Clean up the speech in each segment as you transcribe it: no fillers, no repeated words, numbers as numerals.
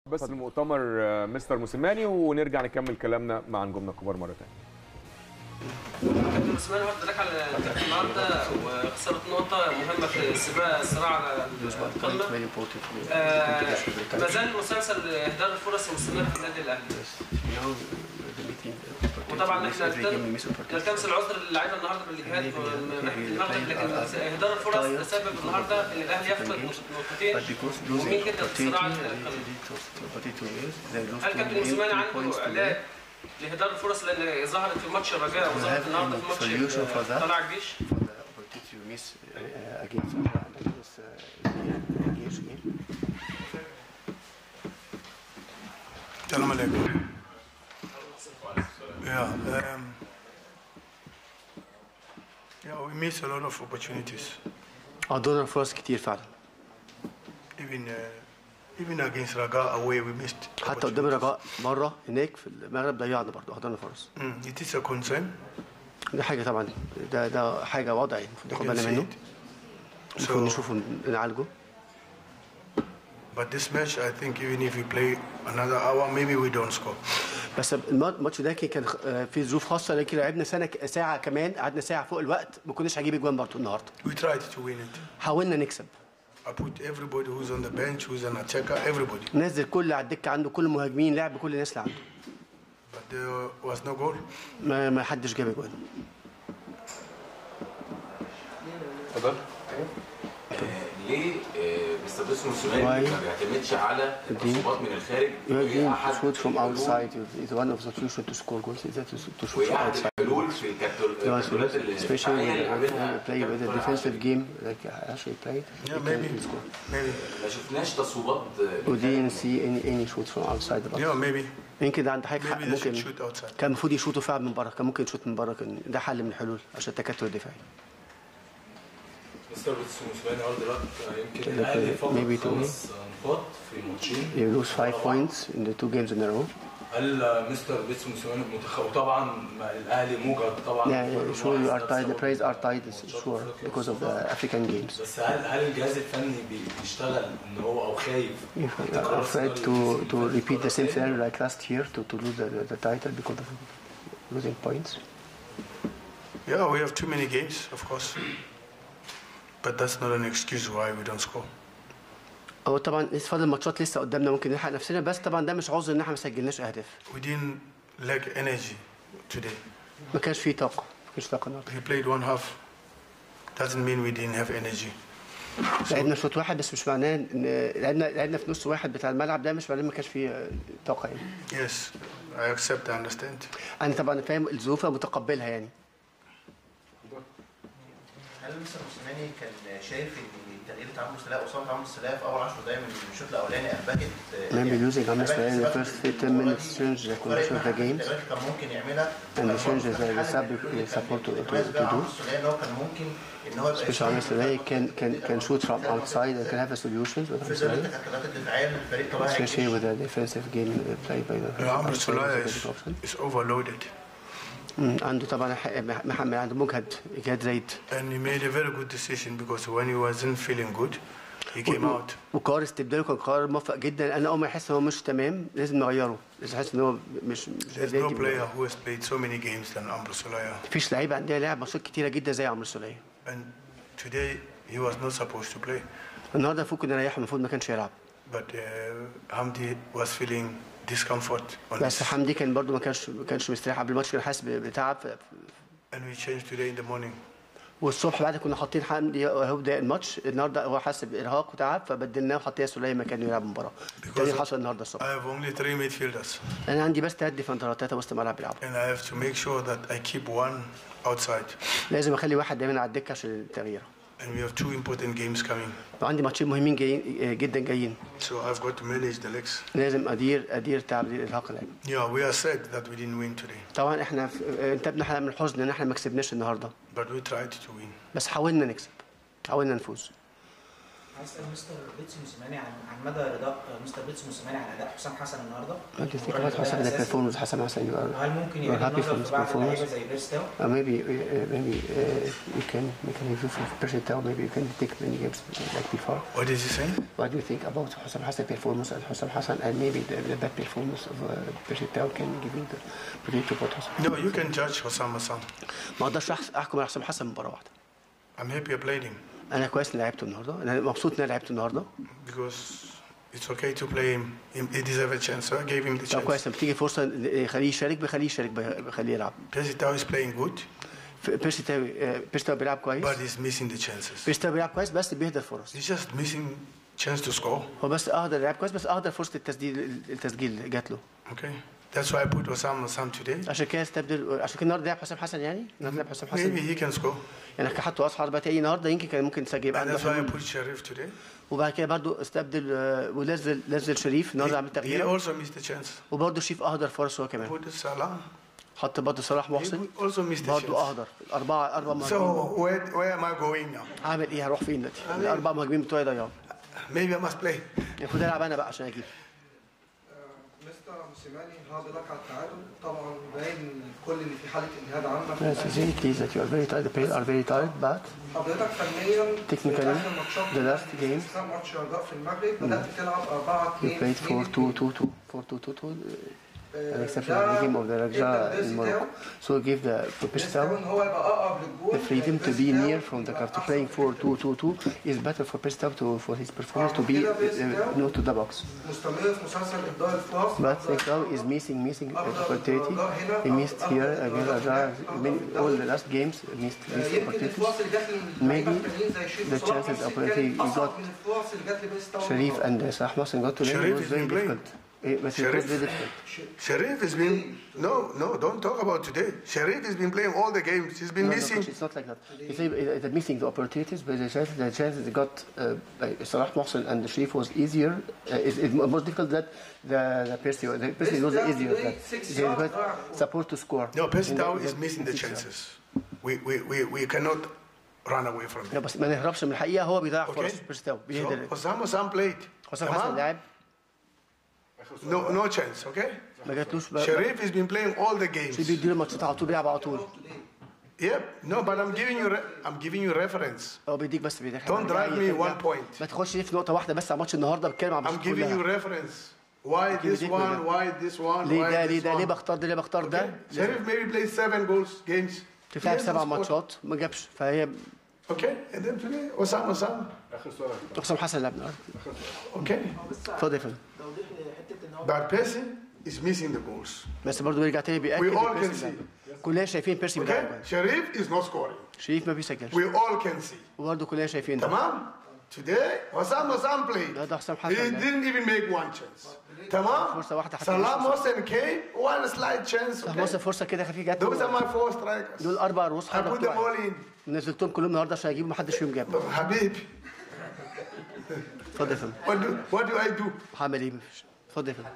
بس المؤتمر مستر موسيماني ونرجع نكمل كلامنا مع نجومنا الكبار مره ثانيه. كابتن موسيماني هارد لك على نتيجه النهارده وخساره نقطه مهمه في الصراع على القمه. ما زال مسلسل اهدار الفرص مستمر في النادي الاهلي. وطبعا احنا نلتمس العذر للاعيبه النهارده بالاجهاد النهارده، لكن اهدار الفرص تسبب النهارده ان الاهلي يفقد نقطتين مهمين جدا في الصراع على القمه. هل كابتن موسيماني عنده علاج لإهدار الفرص اللي ظهرت في ماتش الرجاء وظهرت النهارده في ماتش طلائع الجيش؟ السلام عليكم. We miss a lot of opportunities. عندنا فرص كتير فعلا. Even against Raga away we missed. حتى قدام الرجاء بره هناك في المغرب ضيعنا برضه، عندنا فرص. It is a concern. ده حاجه طبعا، ده حاجه وضع المفروض ناخد بالنا منه. المفروض نشوفه نعالجه. But this match I think even if we play another hour maybe we don't score. بس الماتش ده كان في ظروف خاصه، لكن لعبنا ساعه كمان، قعدنا ساعه فوق الوقت، ما كناش هنجيب اجوان برضه النهارده. We tried to win it. حاولنا نكسب. I put everybody who's on the bench, who's an attacker, everybody. نزل كل على الدكه عنده، كل المهاجمين لعب كل الناس اللي عنده. But there was no goal. ما حدش جاب اجوان. اتفضل. ليه مستر موسيماني ما بيعتمدش على التصويبات من الخارج؟ shoot from outside is one of the solutions to score goals. Is that to shoot from outside. الحلول في الكاتالونات اللي especially when you play with a defensive game like actually played. Yeah, maybe. ما شفناش تصويبات. We didn't see any shots from outside the box. Yeah, maybe. يمكن عند حضرتك حق، ممكن كان المفروض يشوطوا فعلا من بره، كان ممكن يشوط من بره، كان ده حل من الحلول عشان التكتل الدفاعي. مستر موسيماني هارد لك يمكن الاهلي فقد 5 نقاط في ماتشين. You lose 5 points in the 2 games in a row. هل مستر موسيماني وطبعا الاهلي موجد طبعا. Yeah, sure you are tired. The players are tired, sure, because of the African games. بس هل الجهاز الفني بيشتغل ان هو او خايف؟ Afraid to repeat the same scenario like last year to lose the title because of losing points. Yeah, we have too many games, of course. But that's not an excuse why we don't score. هو طبعا لسه فاضل ماتشات لسه قدامنا، ممكن نلحق نفسنا، بس طبعا ده مش عذر ان احنا ما سجلناش اهداف. We didn't lack energy today. ما كانش فيه طاقه، ما كانش طاقه النهارده. We played one half. Doesn't mean we didn't have energy. لعبنا شوط واحد، بس مش معناه ان لعبنا في نص واحد بتاع الملعب، ده مش معناه ما كانش فيه طاقه يعني. Yes, I accept, I understand. انا طبعا فاهم الظروف ومتقبلها يعني. هل مستر موسيماني كان شايف ان تغيير عمرو السولية واصابه عمرو السولية في اول 10 دقائق من الشوط الاولاني اربكت؟ Maybe losing عمرو السولية in the first 10 minutes changed the condition of the game. كان ممكن يعملها And the changes that the support to do. عمرو السولية ان هو كان ممكن ان هو Especially عمرو السولية can shoot from outside and can have a solutions with عمرو السولية. الدفاعيه من الفريق طبعا. Especially with the defensive game played by the. عمرو السولية is overloaded. عنده طبعا محمد عنده مجهد اجهاد زايد. And he made a very good decision because when he wasn't feeling good he came out. وقرار استبداله كان قرار موفق جدا. انا اول ما يحس ان هو مش تمام لازم نغيره، لازم يحس ان هو مش There's no player who has played so many games than عمرو السولية. مفيش لعيبه عندها لعب ماتشات كتيره جدا زي عمرو السولية. And today he was not supposed to play. النهارده المفروض كنا نريحه، المفروض ما كانش يلعب. But Hamdi was feeling discomfort. بس حمدي كان برضو ما كانش مستريح قبل الماتش، كان حاسس بتعب. And we changed today in the morning. والصبح بعد كنا حاطين حمدي هو بدايه الماتش، النهارده هو حاسس بارهاق وتعب فبدلناه وحطينا سولية مكانه يلعب المباراه. ده حصل النهارده الصبح. I have only 3 midfielders. انا عندي بس 3 ديفندرات، 3 وسط ملعب بيلعبوا. And I have to make sure that I keep one outside. لازم اخلي واحد دايما على الدكه عشان التغيير. And we have 2 important games coming. وعندي ماتشين مهمين جدا جايين. So I've got to manage the legs. لازم ادير تعب ارهاق اللعب. Yeah, we are sad that we didn't win today. طبعا احنا انتبهنا من الحزن ان احنا ما كسبناش النهارده. But we tried to win. بس حاولنا نكسب، حاولنا نفوز. عايز اسال مستر بيتسو موسيماني عن مدى رضاء مستر بيتسو موسيماني على اداء حسام حسن النهارده. What do you think about Hassan, the performance of Hassan Hassan? هل ممكن يبقى النظر في بعض اللعيبه زي بيرستاو؟ Maybe you can improve Persetao. Maybe you can take many games like before. What did you say? What do you think about Hassan Hassan performance and Hassan Hassan and maybe the bad performance of Persetao can give you the opportunity to put Hassan? No, you can judge Hossam Hassan. ما اقدرش احكم على حسام حسن مباراه واحده. I'm happy I played him. انا كويس اني لعبته النهارده، انا مبسوط اني لعبته النهارده. Because it's okay to play him. He deserves a chance, so I gave him the chance. كويس لما بتيجي فرصه خليه يشارك بخليه يلعب. Persetao is playing good. بيرستاو بيلعب كويس. But he's missing the chances. بيرستاو بيلعب كويس بس بيهدر فرص. He's just missing chance to score. هو بس اهدر لعب كويس بس اهدر فرصه التسجيل جات له. Okay. That's why I put Hossam today. عشان كده النهارده لعب حسام حسن يعني؟ النهارده لعب حسام حسن. Maybe he can score. يعني حطوا راس حربة تاني النهارده يمكن كان ممكن يسجل يبقى عنده. That's why I put Sharif today. وبعد كده برضه استبدل ونزل شريف النهارده عمل تغيير. He also missed the chance. وبرضه شريف اهدر فرص هو كمان. Put Salah. حط برضه صلاح محسن. He also missed the chance. برضه اهدر اربع مهاجمين. So where am I going now? هعمل ايه؟ هروح فين دلوقتي؟ الاربع مهاجمين بتوعي ضيعوا. Maybe I must play. المفروض العب انا بقى عشان اجيب. مستر موسيماني هارد لك على التعادل، طبعا باين كل اللي في حاله اجهاد عندك. Yes, it's very clear that you are very tired. The players are very tired, but حضرتك فنيا technically the last game ماتش رجاء في المغرب بدات تلعب 4-2. you played 4-2-2-2 an exceptional game of the Raja in Morocco. So give the Persetao the freedom to be near from the cover. Playing 4-2-2-2 is better for Persetao for his performance to be no to the box. But Persetao is missing opportunity. He missed here against Raja. All the last games missed opportunities. Maybe the chances opportunity he got Sharif and Salah Mohsen got to him was very difficult. But it was very difficult. Sharif has been no, don't talk about today. Sharif has been playing all the games. He's been missing. It's not like that. You say they're missing the opportunities, but the chances they got Salah Mohsen and the Sharif was easier. It's more difficult that the Persetao was easier. They got support to score. No, Persetao is missing the chances. We cannot run away from it. بس ما نهربش من الحقيقة، هو بيضيع فرص بيرستاو بيهدر. Hossam played. حسام حسن لعب. No chance, okay? ما جاتلوش. Sharif has been playing all the games. شريف بيديله ماتشات على طول بيلعب على طول. Yep. No, but I'm giving you reference. هو بيديك بس بيديك. Don't drive me one point. ما تخش في نقطة واحدة بس على ماتش النهارده بتكلم عن I'm giving you reference. Why this one? Why this one? ليه بختار ده؟ ليه بختار ده؟ Sharif maybe played 7 goals games. تلعب 7 ماتشات ما جابش فهي. Okay, and then today Hossam. حسام حسن لعب النهارده. Okay. اتفضل يا فندم. But Percy is missing the goals. بس برضه بيرجع تاني بيأكد. We all can see. كلنا شايفين بيرسي بيلعب. Sharif is not scoring. شريف ما بيسجلش. We all can see. وبرضه كلنا شايفين ده. تمام. Today Hossam played. ده حسام He حسن. didn't even make one chance. تمام. فرصة واحدة حتى. Salah Mohsen came one slight chance. صلاح محسن فرصة كده خفيفة جت. Those are my 4 strikers. دول 4 رؤوس حربة. I put them all in. نزلتهم كلهم النهارده عشان اجيب محدش فيهم جاب. حبيبي. اتفضل يا فندم. What do I do? هعمل ايه؟ اتفضل يا فندم.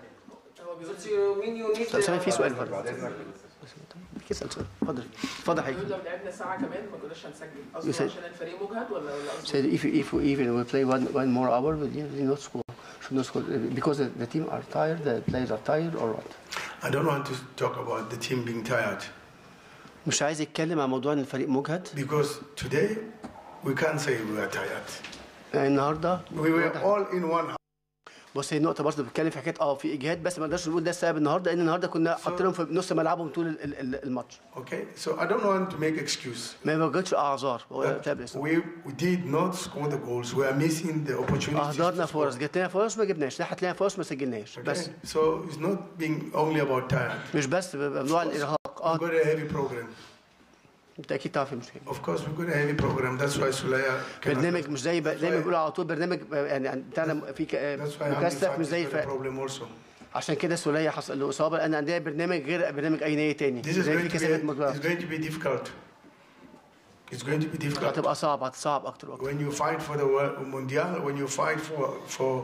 طب في سؤال برضه. اسال سؤال. اتفضل حضرتك. لو لعبنا ساعة كمان ما كناش هنسجل. قصدي عشان الفريق مجهد ولا said if we even play one more hour we not score. Should not score because the team are tired, the players are tired or what? I don't want to talk about the team being tired. مش عايز يتكلم عن موضوع ان الفريق مجهد. Because today we can't say we are tired. النهارده we were all in one. بص هي النقطة برضه بتتكلم في حكاية في إجهاد بس ما نقدرش نقول ده السبب النهارده لأن النهارده كنا حاطينهم في نص ملعبهم طول الماتش. Okay, so I don't want to make excuse. ما بوجدش أعذار. We did not score the goals. We are missing the opportunities. أهدرنا فرص، جت لنا فرص ما جبناش، راحت لنا فرص ما سجلناش. بس. So it's not being only about tired. مش بس موضوع الإرهاق. We've got a heavy program. أنت أكيد تعرف المشكلة. Of course we've got a heavy program. That's why Sulaya. برنامج مش زي بيقولوا على طول برنامج يعني بتاعنا في مكثف مش زي عشان كده سولية حصل له إصابة لأن عندنا برنامج غير برنامج أي نادي تاني. زي في كسبت مباراة. It's going to be difficult. It's going to be difficult. هتبقى صعب أكتر وأكتر. When you fight for the Mundial, when you fight for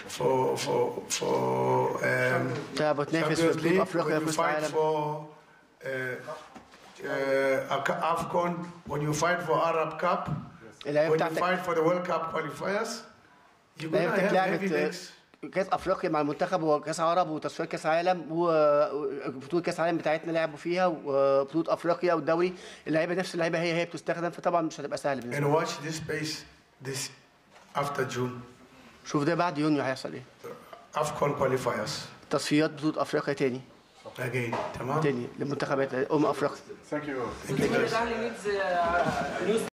تلعب تنافس في بطولة أفريقيا في العالم. AFCON, when you fight for Arab Cup, when you fight for the World Cup qualifiers, لعبت كاس افريقيا مع المنتخب وكاس عرب وتصفيات كاس عالم وبطوله كاس عالم بتاعتنا لعبوا فيها وبطوله افريقيا والدوري. اللعيبه نفس اللعيبه هي بتستخدم، فطبعا مش هتبقى سهل بالنسبه لنا. And watch this pace this after June. شوف ده بعد يونيو هيحصل ايه. AFCON qualifiers. تصفيات بطوله افريقيا تاني. Again, تمام. تاني لمنتخبات افريقيا. Thank you.